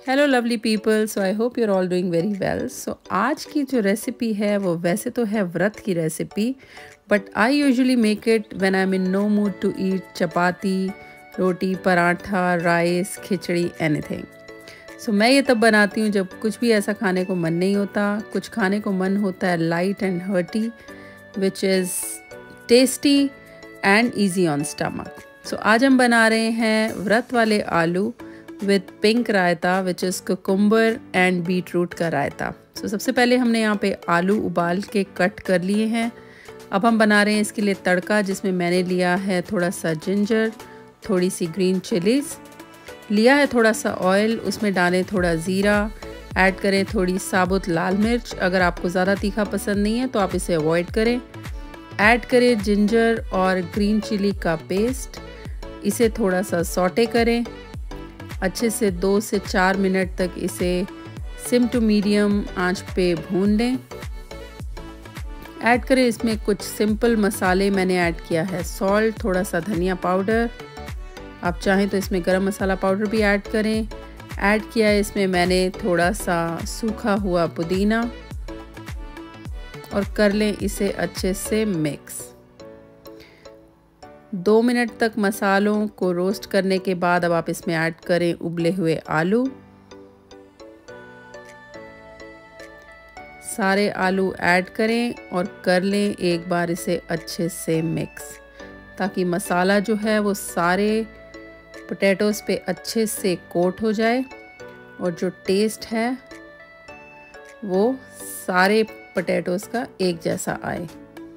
Hello lovely people, so I hope you're all doing very well. So आज की जो recipe है वो वैसे तो है व्रत की recipe, but I usually make it when I am in no mood to eat chapati, roti, paratha, rice, khichdi, anything. So मैं ये तब बनाती हूँ जब कुछ भी ऐसा खाने को मन नहीं होता, कुछ खाने को मन होता है light and hearty, which is tasty and easy on stomach. So आज हम बना रहे हैं व्रत वाले आलू with pink raita, which is cucumber and beet root का रायता। सो सबसे पहले हमने यहाँ पे आलू उबाल के कट कर लिए हैं। अब हम बना रहे हैं इसके लिए तड़का, जिसमें मैंने लिया है थोड़ा सा जिंजर, थोड़ी सी ग्रीन चिलीज़, लिया है थोड़ा सा ऑयल, उसमें डालें थोड़ा ज़ीरा, ऐड करें थोड़ी साबुत लाल मिर्च। अगर आपको ज़्यादा तीखा पसंद नहीं है तो आप इसे अवॉइड करें। ऐड करें जिंजर और ग्रीन चिली का पेस्ट, इसे थोड़ा सा सौटे करें। अच्छे से 2 से 4 मिनट तक इसे सिम टू मीडियम आंच पे भून लें। ऐड करें इसमें कुछ सिंपल मसाले। मैंने ऐड किया है सॉल्ट, थोड़ा सा धनिया पाउडर, आप चाहें तो इसमें गरम मसाला पाउडर भी ऐड करें। ऐड किया है इसमें मैंने थोड़ा सा सूखा हुआ पुदीना, और कर लें इसे अच्छे से मिक्स। 2 मिनट तक मसालों को रोस्ट करने के बाद अब आप इसमें ऐड करें उबले हुए आलू। सारे आलू ऐड करें और कर लें एक बार इसे अच्छे से मिक्स, ताकि मसाला जो है वो सारे पोटैटोज़ पे अच्छे से कोट हो जाए और जो टेस्ट है वो सारे पोटैटोज़ का एक जैसा आए।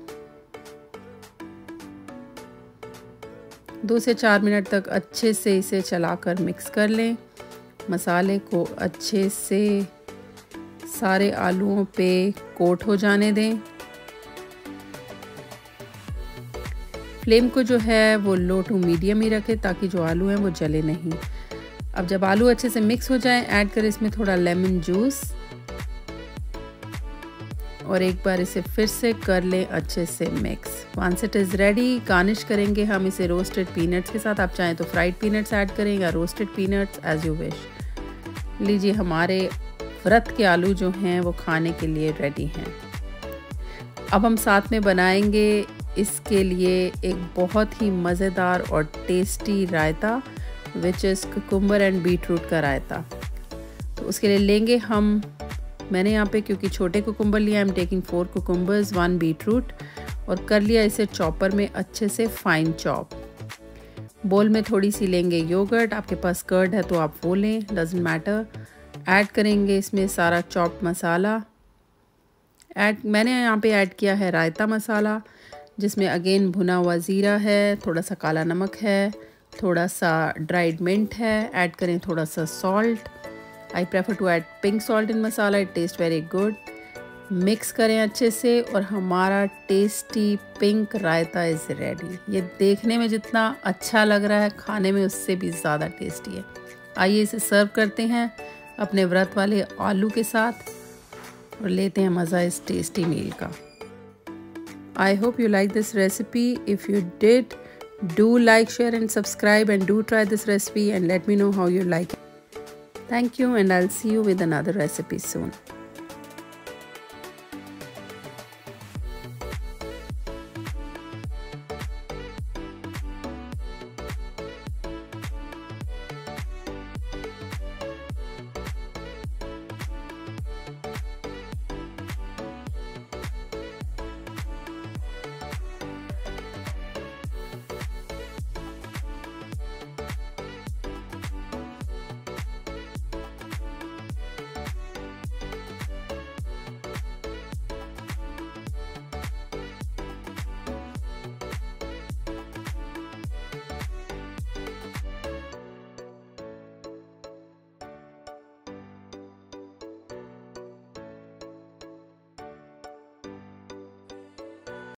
2 से 4 मिनट तक अच्छे से इसे चलाकर मिक्स कर लें। मसाले को अच्छे से सारे आलूओं पे कोट हो जाने दें। फ्लेम को जो है वो लो टू मीडियम ही रखें, ताकि जो आलू हैं वो जले नहीं। अब जब आलू अच्छे से मिक्स हो जाएं, ऐड करें इसमें थोड़ा लेमन जूस और एक बार इसे फिर से कर लें अच्छे से mix. Once it is ready, garnish करेंगे हम इसे रोस्टेड पीनट्स के साथ। आप चाहें तो फ्राइड पीनट्स ऐड करें या roasted peanuts, as you wish. लीजिए, हमारे व्रत के आलू जो हैं वो खाने के लिए रेडी हैं। अब हम साथ में बनाएंगे इसके लिए एक बहुत ही मज़ेदार और tasty raita, which is cucumber and beet root का रायता। तो उसके लिए लेंगे हम, मैंने यहाँ पे क्योंकि छोटे कुकुम्बर लिया, I am taking 4 cucumbers, 1 beet root, और कर लिया इसे चॉपर में अच्छे से फाइन चॉप। बोल में थोड़ी सी लेंगे योगर्ट, आपके पास कर्ड है तो आप वो लें, डजेंट मैटर। ऐड करेंगे इसमें सारा चॉप्ड मसाला। मैंने यहाँ पे ऐड किया है रायता मसाला, जिसमें अगेन भुना हुआ ज़ीरा है, थोड़ा सा काला नमक है, थोड़ा सा ड्राइड मिंट है। ऐड करें थोड़ा सा salt, I prefer to add pink salt in masala, it taste very good. Mix करें अच्छे से और हमारा tasty pink raita is ready. ये देखने में जितना अच्छा लग रहा है, खाने में उससे भी ज़्यादा टेस्टी है। आइए इसे सर्व करते हैं अपने व्रत वाले आलू के साथ और लेते हैं मज़ा इस टेस्टी मील का। I hope you like this recipe. If you did, do like, share and subscribe, and do try this recipe and let me know how you like it. Thank you, and I'll see you with another recipe soon.